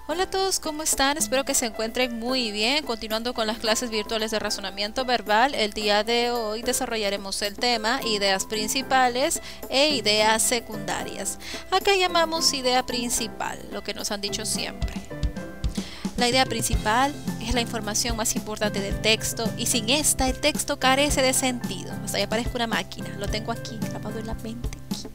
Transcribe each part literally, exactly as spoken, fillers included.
Hola a todos, ¿cómo están? Espero que se encuentren muy bien. Continuando con las clases virtuales de razonamiento verbal, el día de hoy desarrollaremos el tema ideas principales e ideas secundarias. Acá llamamos idea principal, lo que nos han dicho siempre. La idea principal es la información más importante del texto y sin esta el texto carece de sentido. Hasta ya parezco una máquina, lo tengo aquí grabado en la mente.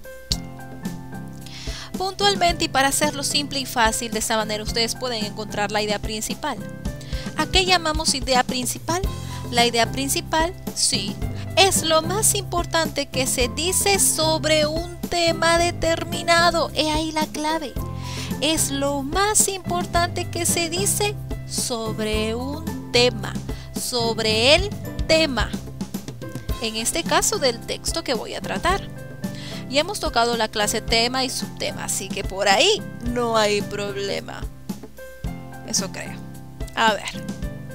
Puntualmente, y para hacerlo simple y fácil, de esta manera ustedes pueden encontrar la idea principal. ¿A qué llamamos idea principal? La idea principal, sí, es lo más importante que se dice sobre un tema determinado. He ahí la clave. Es lo más importante que se dice sobre un tema, sobre el tema. En este caso del texto que voy a tratar. Y hemos tocado la clase tema y subtema, así que por ahí no hay problema. Eso creo. A ver.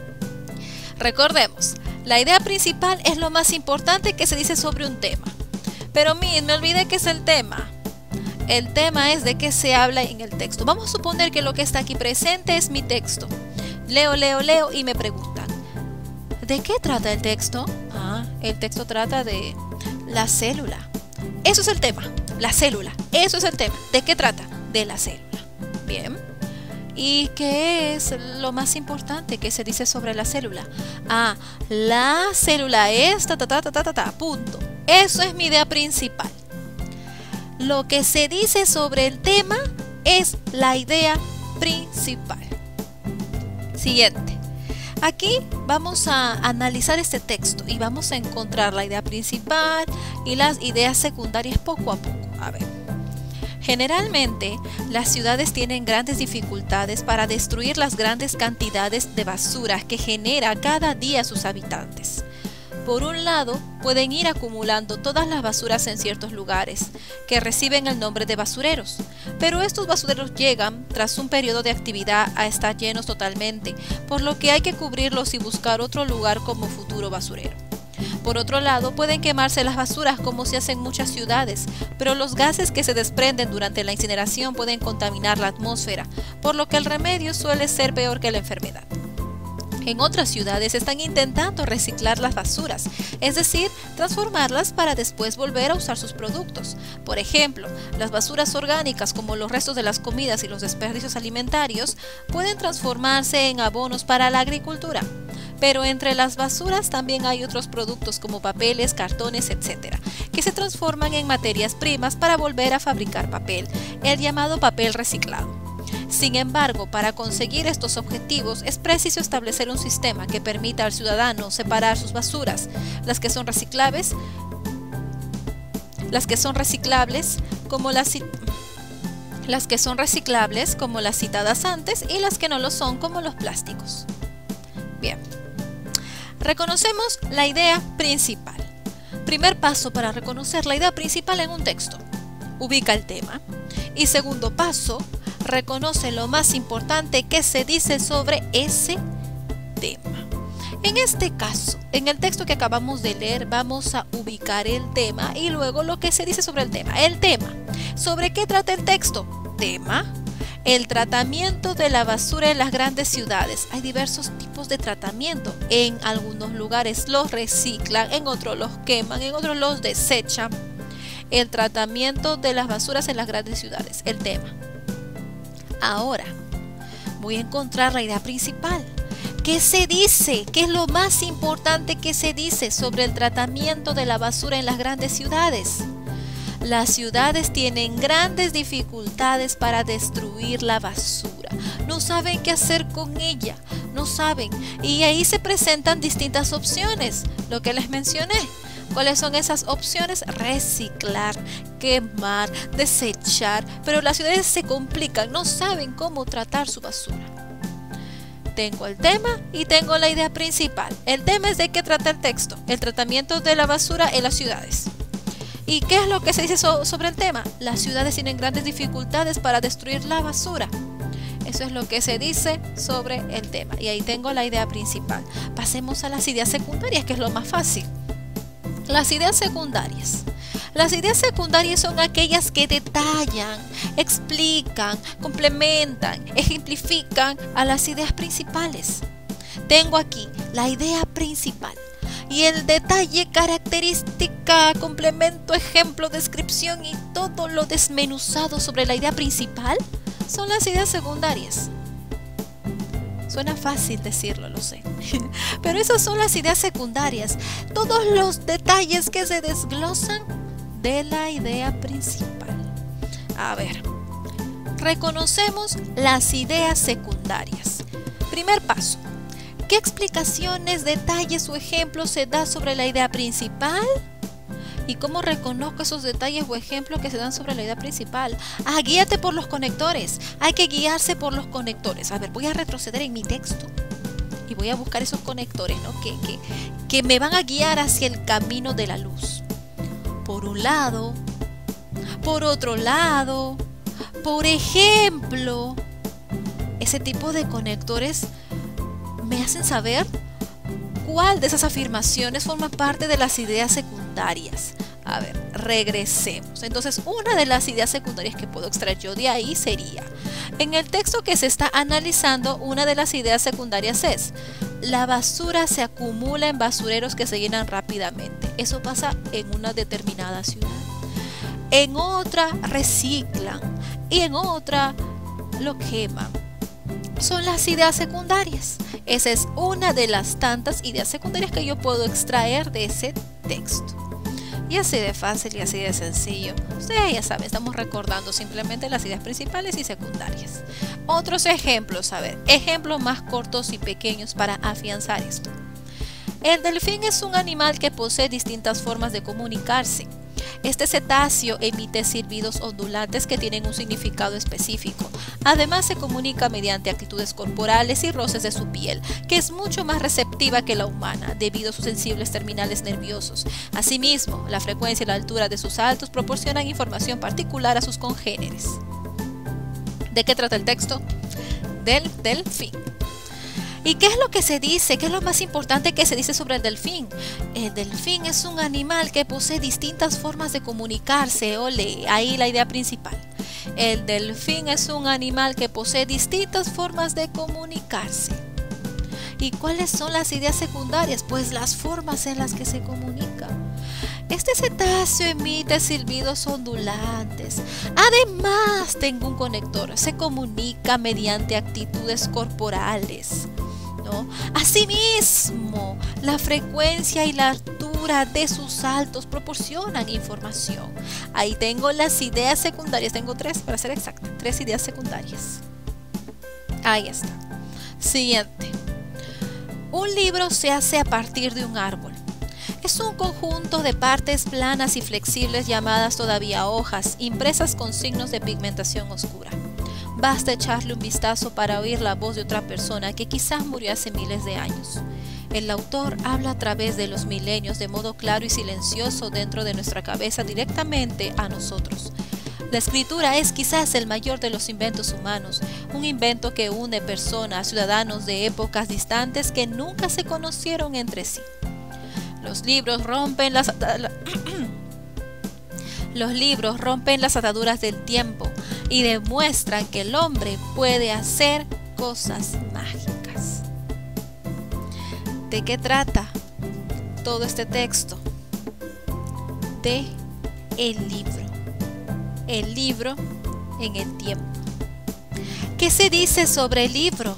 Recordemos, la idea principal es lo más importante que se dice sobre un tema. Pero miren, me olvidé que es el tema. El tema es de qué se habla en el texto. Vamos a suponer que lo que está aquí presente es mi texto. Leo, leo, leo y me preguntan, ¿de qué trata el texto? Ah, el texto trata de la célula. Eso es el tema, la célula, eso es el tema. ¿De qué trata? De la célula. Bien. ¿Y qué es lo más importante que se dice sobre la célula? Ah, la célula es ta ta ta ta ta ta, ta punto. Eso es mi idea principal. Lo que se dice sobre el tema es la idea principal. Siguiente. Aquí vamos a analizar este texto y vamos a encontrar la idea principal y las ideas secundarias poco a poco. A ver. Generalmente, las ciudades tienen grandes dificultades para destruir las grandes cantidades de basura que genera cada día sus habitantes. Por un lado, pueden ir acumulando todas las basuras en ciertos lugares, que reciben el nombre de basureros, pero estos basureros llegan, tras un periodo de actividad, a estar llenos totalmente, por lo que hay que cubrirlos y buscar otro lugar como futuro basurero. Por otro lado, pueden quemarse las basuras como se hace en muchas ciudades, pero los gases que se desprenden durante la incineración pueden contaminar la atmósfera, por lo que el remedio suele ser peor que la enfermedad. En otras ciudades están intentando reciclar las basuras, es decir, transformarlas para después volver a usar sus productos. Por ejemplo, las basuras orgánicas como los restos de las comidas y los desperdicios alimentarios pueden transformarse en abonos para la agricultura. Pero entre las basuras también hay otros productos como papeles, cartones, etcétera, que se transforman en materias primas para volver a fabricar papel, el llamado papel reciclado. Sin embargo, para conseguir estos objetivos es preciso establecer un sistema que permita al ciudadano separar sus basuras, las que son reciclables, las que son reciclables como las, las que son reciclables como las citadas antes y las que no lo son como los plásticos. Bien, reconocemos la idea principal. Primer paso para reconocer la idea principal en un texto: ubica el tema. Y segundo paso, reconoce lo más importante que se dice sobre ese tema. En este caso, en el texto que acabamos de leer, vamos a ubicar el tema y luego lo que se dice sobre el tema. El tema. ¿Sobre qué trata el texto? Tema. El tratamiento de la basura en las grandes ciudades. Hay diversos tipos de tratamiento. En algunos lugares los reciclan, en otros los queman, en otros los desechan. El tratamiento de las basuras en las grandes ciudades. El tema. Ahora, voy a encontrar la idea principal. ¿Qué se dice? ¿Qué es lo más importante que se dice sobre el tratamiento de la basura en las grandes ciudades? Las ciudades tienen grandes dificultades para destruir la basura. No saben qué hacer con ella. No saben. Y ahí se presentan distintas opciones. Lo que les mencioné. ¿Cuáles son esas opciones? Reciclar, quemar, desechar. Pero las ciudades se complican, no saben cómo tratar su basura. Tengo el tema y tengo la idea principal. El tema es de qué trata el texto: el tratamiento de la basura en las ciudades. ¿Y qué es lo que se dice so- sobre el tema? Las ciudades tienen grandes dificultades para destruir la basura. Eso es lo que se dice sobre el tema. Y ahí tengo la idea principal. Pasemos a las ideas secundarias, que es lo más fácil. Las ideas secundarias. Las ideas secundarias son aquellas que detallan, explican, complementan, ejemplifican a las ideas principales. Tengo aquí la idea principal y el detalle, característica, complemento, ejemplo, descripción y todo lo desmenuzado sobre la idea principal son las ideas secundarias. Suena fácil decirlo, lo sé, pero esas son las ideas secundarias, todos los detalles que se desglosan de la idea principal. A ver, reconocemos las ideas secundarias. Primer paso. ¿Qué explicaciones, detalles o ejemplos se da sobre la idea principal? ¿Y cómo reconozco esos detalles o ejemplos que se dan sobre la idea principal? Ah, guíate por los conectores. Hay que guiarse por los conectores. A ver, voy a retroceder en mi texto y voy a buscar esos conectores, ¿no? que, que, que me van a guiar hacia el camino de la luz. Por un lado, por otro lado, por ejemplo, ese tipo de conectores me hacen saber cuál de esas afirmaciones forma parte de las ideas secundarias. A ver, regresemos. Entonces, una de las ideas secundarias que puedo extraer yo de ahí sería, en el texto que se está analizando, una de las ideas secundarias es: la basura se acumula en basureros que se llenan rápidamente. Eso pasa en una determinada ciudad. En otra reciclan y en otra lo queman. Son las ideas secundarias. Esa es una de las tantas ideas secundarias que yo puedo extraer de ese texto. Y así de fácil y así de sencillo. Ustedes ya saben, estamos recordando simplemente las ideas principales y secundarias. Otros ejemplos, a ver, ejemplos más cortos y pequeños para afianzar esto. El delfín es un animal que posee distintas formas de comunicarse. Este cetáceo emite silbidos ondulantes que tienen un significado específico. Además, se comunica mediante actitudes corporales y roces de su piel, que es mucho más receptiva que la humana, debido a sus sensibles terminales nerviosos. Asimismo, la frecuencia y la altura de sus saltos proporcionan información particular a sus congéneres. ¿De qué trata el texto? Del delfín. ¿Y qué es lo que se dice? ¿Qué es lo más importante que se dice sobre el delfín? El delfín es un animal que posee distintas formas de comunicarse. Ole, ahí la idea principal. El delfín es un animal que posee distintas formas de comunicarse. ¿Y cuáles son las ideas secundarias? Pues las formas en las que se comunica. Este cetáceo emite silbidos ondulantes. Además, tengo un conector. Se comunica mediante actitudes corporales, ¿no? Asimismo, la frecuencia y la altura de sus saltos proporcionan información. Ahí tengo las ideas secundarias. Tengo tres, para ser exacta. Tres ideas secundarias. Ahí está. Siguiente. Un libro se hace a partir de un árbol. Es un conjunto de partes planas y flexibles llamadas todavía hojas, impresas con signos de pigmentación oscura. Basta echarle un vistazo para oír la voz de otra persona que quizás murió hace miles de años. El autor habla a través de los milenios de modo claro y silencioso dentro de nuestra cabeza directamente a nosotros. La escritura es quizás el mayor de los inventos humanos, un invento que une personas, ciudadanos de épocas distantes que nunca se conocieron entre sí. Los libros rompen las Los libros rompen las ataduras del tiempo y demuestran que el hombre puede hacer cosas mágicas. ¿De qué trata todo este texto? De el libro. El libro en el tiempo. ¿Qué se dice sobre el libro?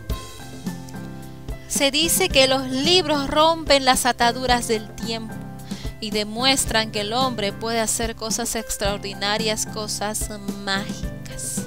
Se dice que los libros rompen las ataduras del tiempo y demuestran que el hombre puede hacer cosas extraordinarias, cosas mágicas.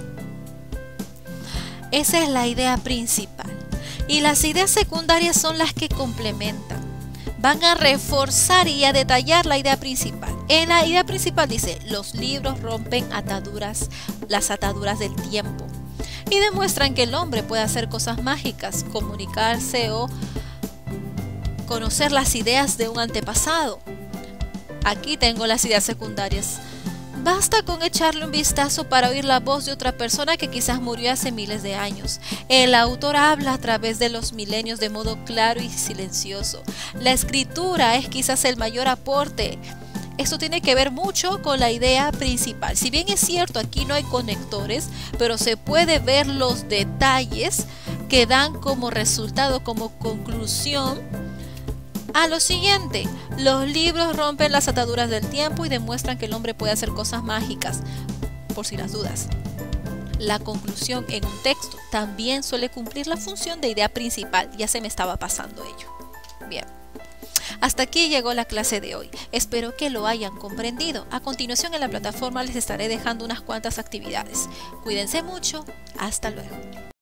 Esa es la idea principal. Y las ideas secundarias son las que complementan. Van a reforzar y a detallar la idea principal. En la idea principal dice, los libros rompen ataduras, las ataduras del tiempo. Y demuestran que el hombre puede hacer cosas mágicas, comunicarse o conocer las ideas de un antepasado. Aquí tengo las ideas secundarias. Basta con echarle un vistazo para oír la voz de otra persona que quizás murió hace miles de años. El autor habla a través de los milenios de modo claro y silencioso. La escritura es quizás el mayor aporte Esto tiene que ver mucho con la idea principal. Si bien es cierto, aquí no hay conectores, pero se puede ver los detalles que dan como resultado, como conclusión, a lo siguiente: los libros rompen las ataduras del tiempo y demuestran que el hombre puede hacer cosas mágicas, por si las dudas. La conclusión en un texto también suele cumplir la función de idea principal. Ya se me estaba pasando ello. Bien. Hasta aquí llegó la clase de hoy. Espero que lo hayan comprendido. A continuación en la plataforma les estaré dejando unas cuantas actividades. Cuídense mucho. Hasta luego.